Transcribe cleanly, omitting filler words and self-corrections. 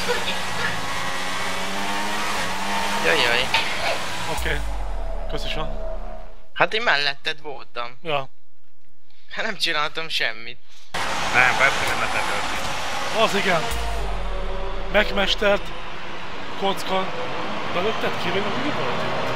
Jajjaj. Oké. Köszönöm. Hát én melletted voltam. Ja. Hát nem csináltam semmit. Nem, persze nem letett. Az igen. Megmestert. Kocka. Belőtted ki, vagy mi volt itt?